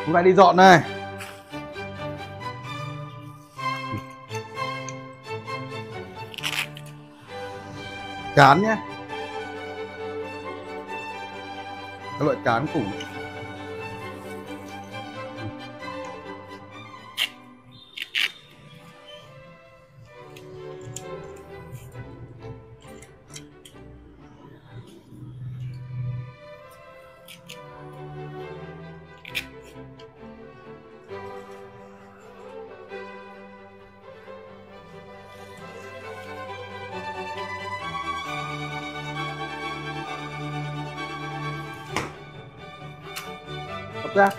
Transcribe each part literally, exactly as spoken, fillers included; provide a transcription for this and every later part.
Hôm nay đi dọn này. Cán nhé. Các loại cán củ. Hấp rác.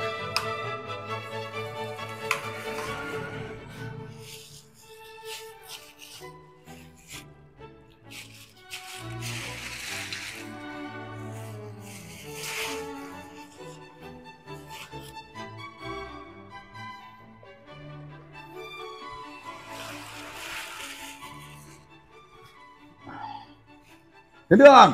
Đến đường.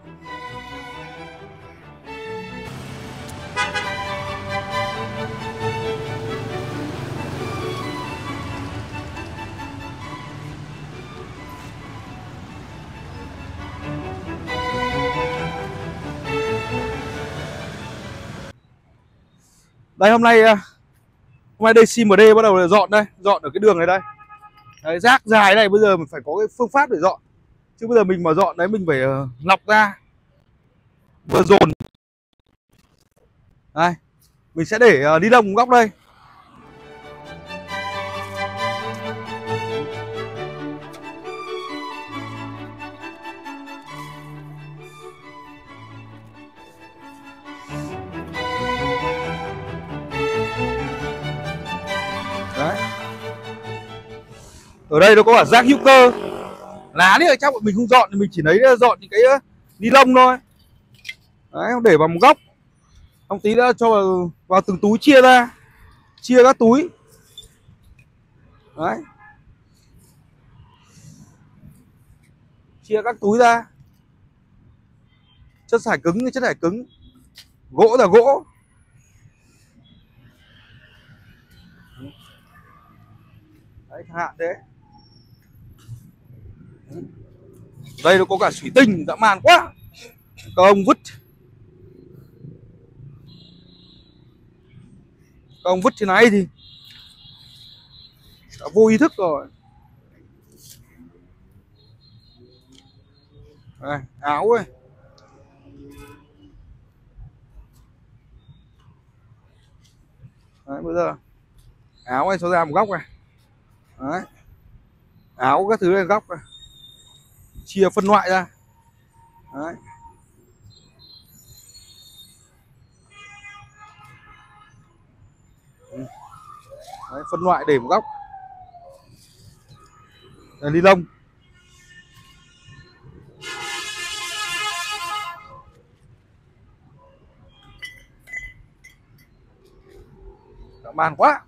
Đây hôm nay hôm nay đây xê em đê bắt đầu dọn đây, dọn ở cái đường này đây. Đấy, rác dài này bây giờ mình phải có cái phương pháp để dọn. Chứ bây giờ mình mà dọn đấy mình phải uh, lọc ra. Vừa dồn. Đây, mình sẽ để uh, ni lông góc đây. Đấy. Ở đây nó có cả rác hữu cơ. Lá đấy ở trong mình không dọn thì mình chỉ lấy dọn những cái uh, ni lông thôi. Đấy, để vào một góc. Xong tí nữa cho vào, vào từng túi chia ra. Chia các túi. Đấy. Chia các túi ra. Chất thải cứng như chất thải cứng. Gỗ là gỗ. Đấy, chẳng hạn thế. Đây nó có cả thủy tinh dã man quá. Các ông vứt. Các ông vứt thế này thì đã vô ý thức rồi. Đây, áo ấy. Đấy, bây giờ áo này cho ra một góc này. Đấy. Áo các thứ này góc này. Chia phân loại ra. Đấy. Đấy, phân loại để một góc. Đây, ni lông. Dã man quá.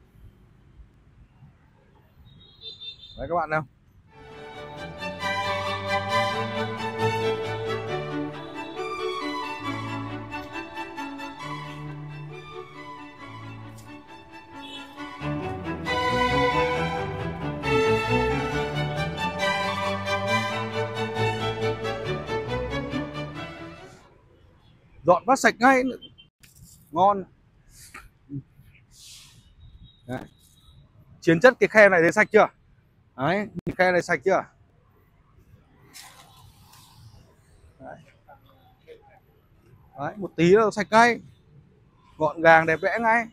Đấy các bạn nào. Dọn phát sạch ngay. Ngon. Đấy. Chiến chất cái khe này thấy sạch chưa? Đấy, khe này sạch chưa? Đấy. Đấy, một tí là sạch ngay. Gọn gàng đẹp đẽ ngay.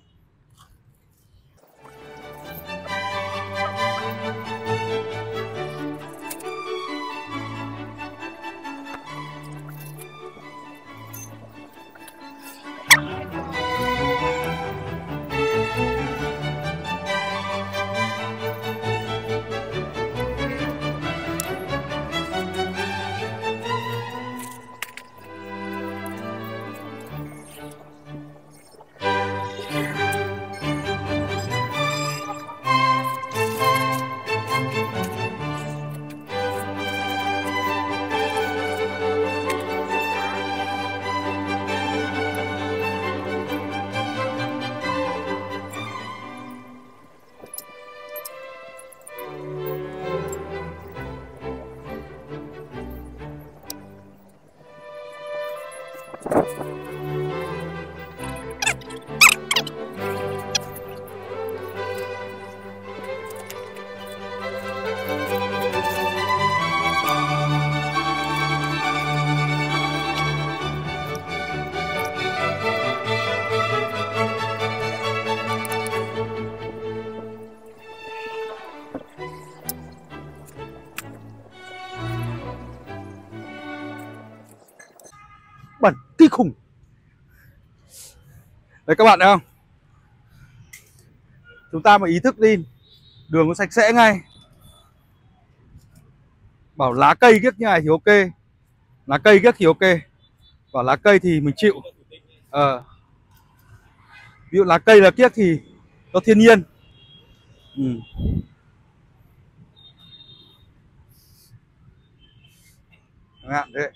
Yeah. kinh khủng. Đấy các bạn thấy không? Chúng ta mà ý thức đi, đường nó sạch sẽ ngay. Bảo lá cây kiếc như này thì ok, lá cây kiếc thì ok, bảo lá cây thì mình chịu. Ờ. Ví dụ lá cây là kiếc thì nó thiên nhiên. Ừ. Ngạn thế.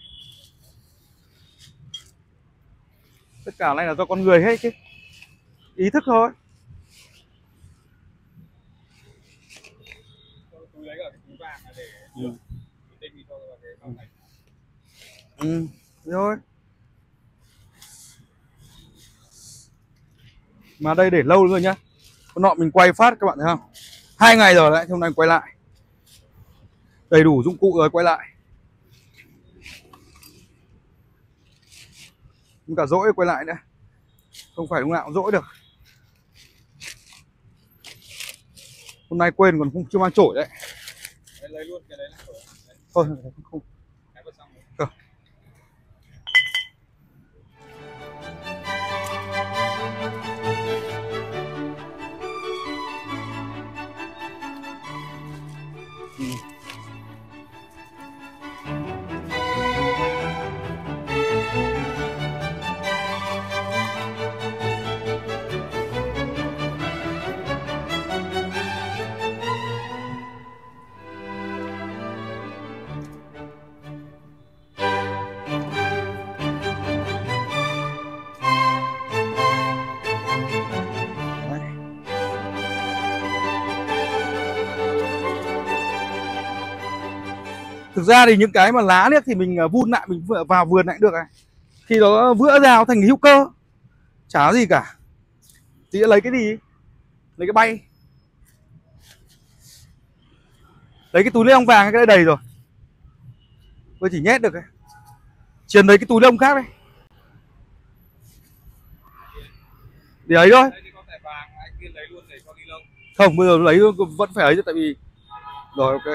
Tất cả này là do con người hết chứ. Ý thức thôi. Ừ. Ừ, rồi. Mà đây để lâu rồi nhá. Con nọ mình quay phát các bạn thấy không? Hai ngày rồi đấy, hôm nay quay lại. Đầy đủ dụng cụ rồi quay lại. Cũng cả dỗi quay lại nữa. Không phải lúc nào cũng dỗi được. Hôm nay quên còn không chưa mang chổi đấy. Lấy luôn cái đấy là thôi không không. Cơ. Ừ. Thực ra thì những cái mà lá liếc thì mình vun lại, mình vào vườn lại được này. Khi nó vữa ra nó thành hữu cơ, chả có gì cả. Thì lấy cái gì? Lấy cái bay. Lấy cái túi ni lông vàng, cái đây đầy rồi. Tôi chỉ nhét được ấy. Truyền lấy cái túi ni lông khác đây. Để ấy thôi. Không, bây giờ lấy vẫn phải ấy chứ, tại vì rồi ok.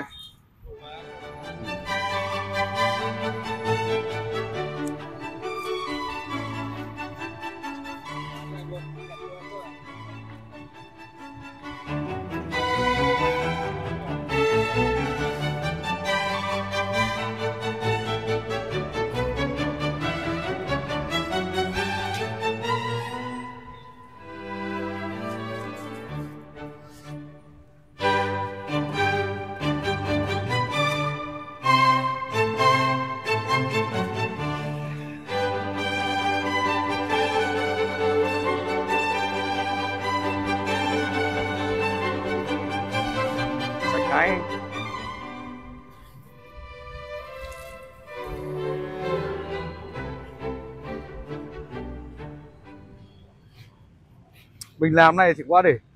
Đấy. Mình làm này chỉ qua để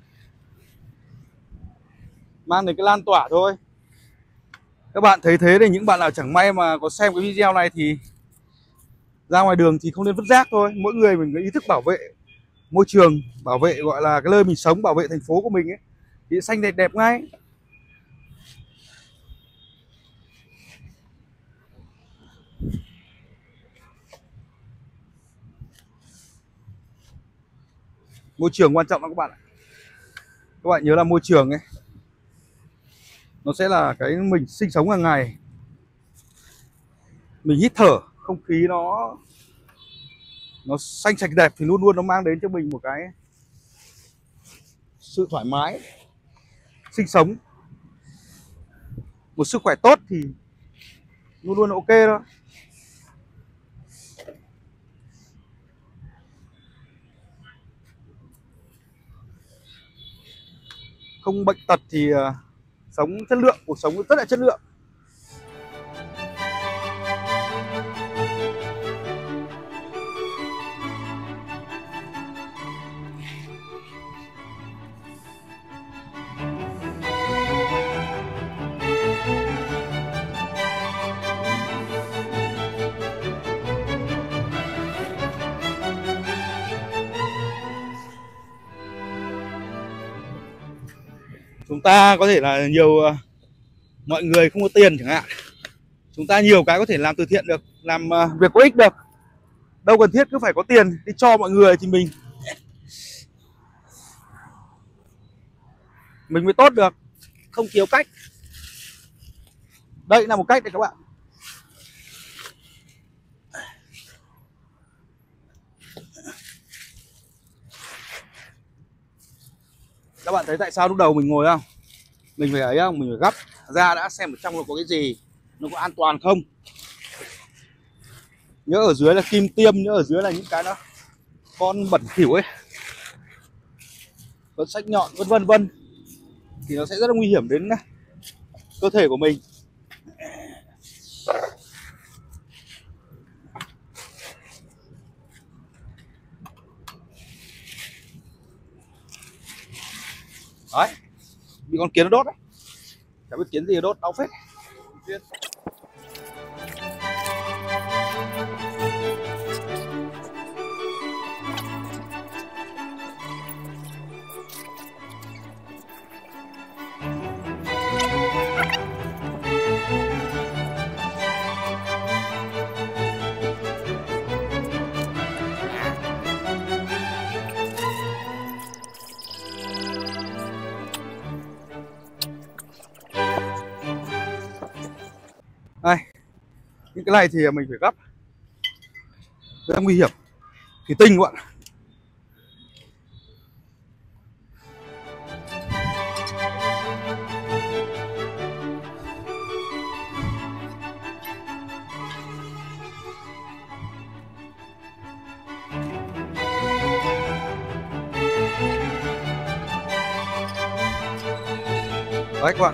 mang đến cái lan tỏa thôi. Các bạn thấy thế thì những bạn nào chẳng may mà có xem cái video này thì ra ngoài đường thì không nên vứt rác thôi. Mỗi người mình có ý thức bảo vệ môi trường, bảo vệ gọi là cái nơi mình sống, bảo vệ thành phố của mình ấy, thì xanh đẹp đẹp ngay. Môi trường quan trọng lắm các bạn ạ. Các bạn nhớ là môi trường ấy, nó sẽ là cái mình sinh sống hàng ngày. Mình hít thở không khí nó nó xanh sạch đẹp thì luôn luôn nó mang đến cho mình một cái sự thoải mái sinh sống. Một sức khỏe tốt thì luôn luôn ok thôi. Không bệnh tật thì uh, sống chất lượng, cuộc sống rất là chất lượng. Chúng ta có thể là nhiều uh, mọi người không có tiền chẳng hạn, chúng ta nhiều cái có thể làm từ thiện được, làm uh, việc có ích được. đâu cần thiết cứ phải có tiền đi cho mọi người thì mình mình mới tốt được, không thiếu cách. Đây là một cách đấy các bạn. Các bạn thấy tại sao lúc đầu mình ngồi không? Mình phải ấy không? Mình phải gấp ra đã xem ở trong nó có cái gì, nó có an toàn không. Nhớ ở dưới là kim tiêm, nhớ ở dưới là những cái đó con bẩn thỉu ấy, con sách nhọn vân vân vân thì nó sẽ rất là nguy hiểm đến cơ thể của mình. Đấy, bị con kiến nó đốt đấy. Chả biết kiến gì đốt, đau phết. Đây, những cái này thì mình phải gấp, rất là nguy hiểm, thủy tinh các bạn. Đấy các bạn.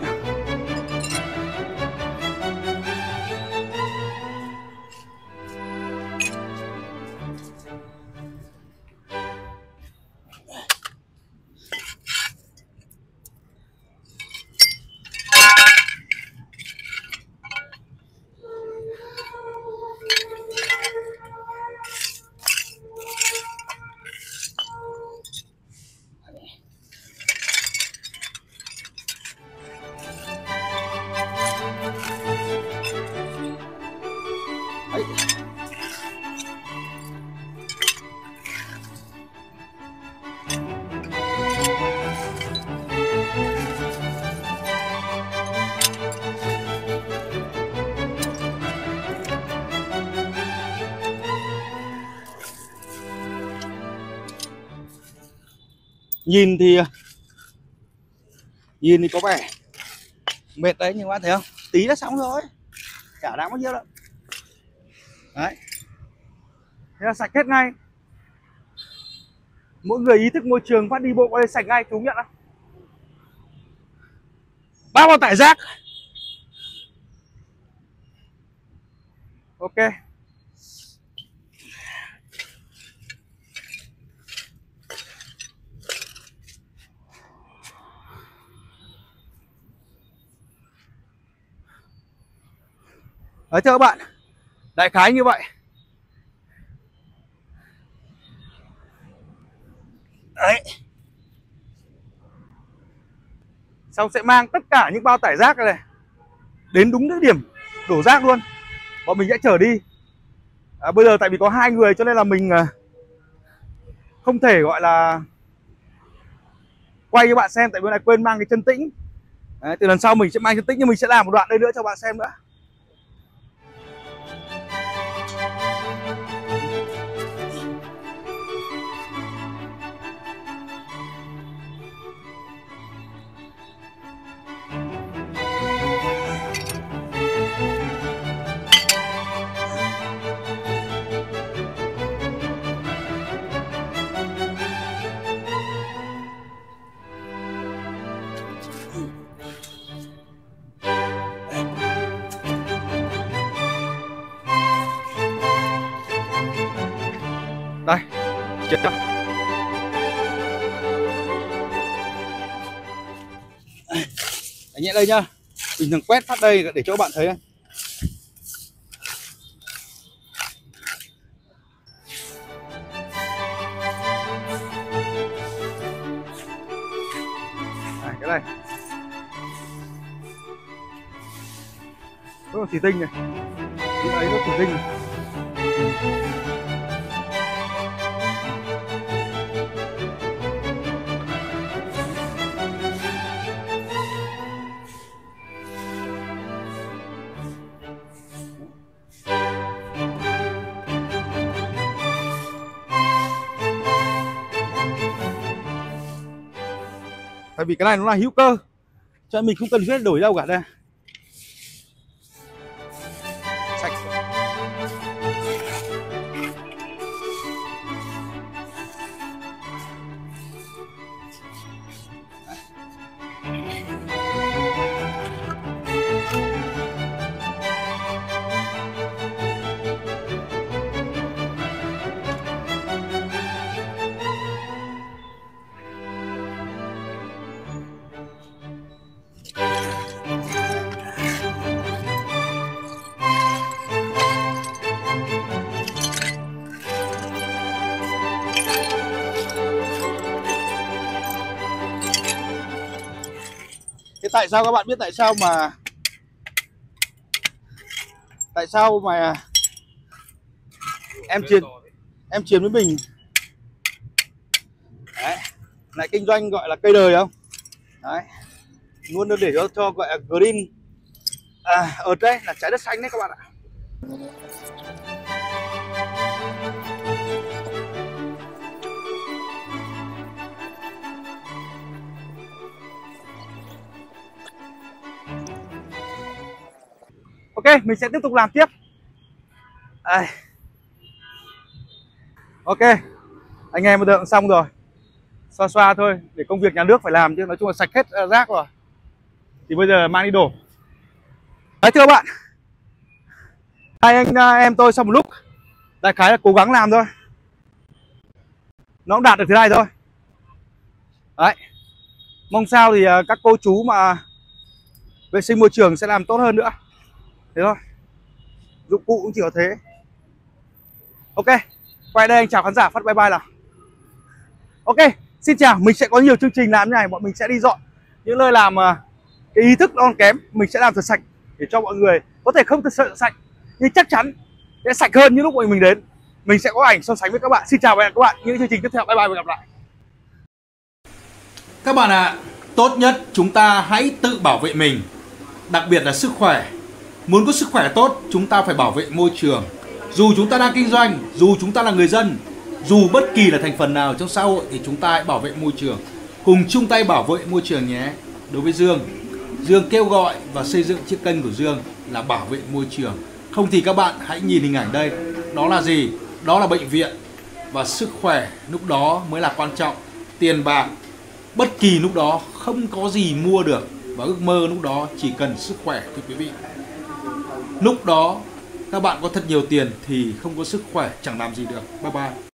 Đấy. Nhìn thì nhìn thì có vẻ mệt đấy, nhưng mà thấy không, tí đã xong rồi, chả đáng bao nhiêu đâu. Đấy, thế là sạch hết ngay. Mỗi người ý thức môi trường, phát đi bộ qua đây sạch ngay, chú nhận không? Ba bao tải rác. Ok. Đấy thưa các bạn, đại khái như vậy. Đấy. Xong sẽ mang tất cả những bao tải rác này đến đúng địa điểm đổ rác luôn. Bọn mình sẽ chở đi. À, bây giờ tại vì có hai người cho nên là mình không thể gọi là quay cho bạn xem, tại vì này quên mang cái chân tĩnh. Đấy, từ lần sau mình sẽ mang chân tĩnh, nhưng mình sẽ làm một đoạn đây nữa cho bạn xem nữa. Đây, chết rồi. Đánh nhẹ đây nhá. Bình thường quét phát đây để cho các bạn thấy này. Này, cái này. Nó là thủy tinh này. Cái ấy nó thủy tinh này. vì cái này nó là hữu cơ, cho nên mình không cần thiết đổi đâu cả. Đây sạch. Thế tại sao các bạn biết tại sao mà tại sao mà em chiến em chiến với mình đấy, lại kinh doanh gọi là cây đời không? Đấy, luôn để cho cho gọi là green à, ở đây là trái đất xanh đấy các bạn ạ. Ok, mình sẽ tiếp tục làm tiếp. À. Ok, anh em bây giờ cũng xong rồi, xoa xoa thôi, để công việc nhà nước phải làm chứ, nói chung là sạch hết rác rồi thì bây giờ mang đi đổ. Đấy thưa các bạn, hai anh em tôi sau một lúc đại khái là cố gắng làm thôi, nó cũng đạt được thế này thôi. Đấy, mong sao thì các cô chú mà vệ sinh môi trường sẽ làm tốt hơn nữa. Thế thôi, dụng cụ cũng chỉ có thế. Ok, quay đây anh chào khán giả, phát bye bye nào. Ok, xin chào, mình sẽ có nhiều chương trình làm như này, bọn mình sẽ đi dọn những nơi làm cái ý thức nó còn kém, mình sẽ làm thật sạch để cho mọi người có thể không thật sự sạch nhưng chắc chắn sẽ sạch hơn như lúc mà mình đến. Mình sẽ có ảnh so sánh với các bạn. Xin chào và hẹn các bạn những chương trình tiếp theo. Bye bye và gặp lại các bạn ạ. À, tốt nhất chúng ta hãy tự bảo vệ mình, đặc biệt là sức khỏe. Muốn có sức khỏe tốt, chúng ta phải bảo vệ môi trường. Dù chúng ta đang kinh doanh, dù chúng ta là người dân, dù bất kỳ là thành phần nào trong xã hội thì chúng ta hãy bảo vệ môi trường. Cùng chung tay bảo vệ môi trường nhé. Đối với Dương, Dương kêu gọi và xây dựng chiếc kênh của Dương là bảo vệ môi trường. Không thì các bạn hãy nhìn hình ảnh đây. Đó là gì? Đó là bệnh viện. Và sức khỏe lúc đó mới là quan trọng. Tiền bạc bất kỳ lúc đó không có gì mua được. Và ước mơ lúc đó chỉ cần sức khỏe thưa quý vị. Lúc đó các bạn có thật nhiều tiền thì không có sức khỏe chẳng làm gì được. Bye bye.